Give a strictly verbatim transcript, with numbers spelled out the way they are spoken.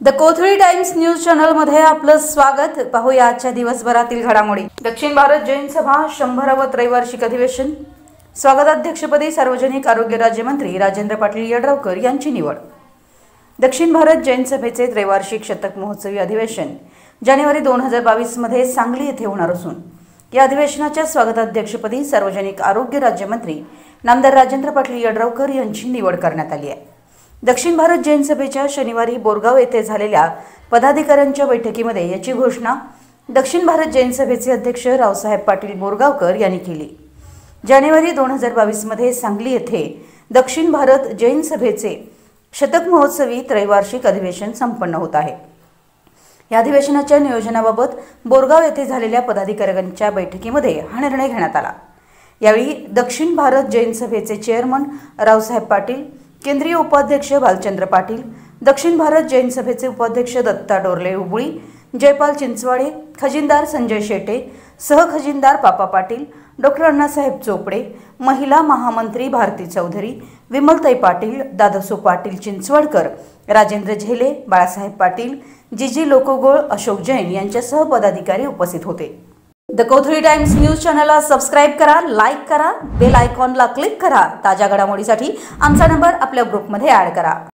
The Kothali times news channel मध्ये आपलं स्वागत। पाहूया आजच्या दिवसभरातील घडामोडी। दक्षिण भारत जैन सभा शंभरावं त्रैवार्षिक अधिवेशन। स्वागताध्यक्षपदी सार्वजनिक आरोग्य राज्यमंत्री राजेंद्र पाटील यड्रावकर यांची निवड। दक्षिण भारत जैन सभेचे त्रैवार्षिक शतक महोत्सवी अधिवेशन जानेवारी दोन हजार बावीस मध्ये सांगली येथे होणार असून या अधिवेशनाच्या स्वागताध्यक्षपदी सार्वजनिक आरोग्य राज्यमंत्री नामदार राजेंद्र पाटील यड्रावकर यांची निवड करण्यात आली आहे। दक्षिण भारत जैन सभेच्या शनिवारी बोरगाव येथे झालेल्या पदाधिकाऱ्यांच्या बैठकीमध्ये याची घोषणा दक्षिण भारत जैन सभेचे अध्यक्ष रावसाहेब पाटील बोरगावकर यांनी केली। जानेवारी दोन हजार बावीस मध्ये सांगली येथे दक्षिण भारत जैन सभेचे शतक महोत्सवी त्रैवार्षिक अधिवेशन संपन्न होत आहे। या अधिवेशनाच्या नियोजनाबाबत बोरगाव येथे झालेल्या पदाधिकाऱ्यांच्या बैठकीमध्ये हा निर्णय घेण्यात आला। यावेळी दक्षिण भारत जैन सभेचे चेअरमन रावसाहेब पाटील, केंद्रीय उपाध्यक्ष भालचंद्र पाटील, दक्षिण भारत जैन सभेचे उपाध्यक्ष दत्ता डोरले उबुळी, जयपाल चिंचवाडे, खजिनदार संजय शेटे, सहखजिनदार पापा पाटील, डॉक्टर अण्णासाहेब चोपडे, महिला महामंत्री भारती चौधरी, विमलताई पाटील, दादासो पाटील चिंचवडकर, राजेंद्र झेले, बाळासाहेब पाटील, जीजी लोकोगोळ, अशोक जैन यांच्यासह पदाधिकारी उपस्थित होते। द कोथळी टाइम्स न्यूज चॅनलला सबस्क्राइब करा, लाईक करा, बेल आयकॉनला क्लिक करा। ताज्या घडामोडीसाठी आमचा नंबर आपल्या ग्रुपमध्ये ऍड करा।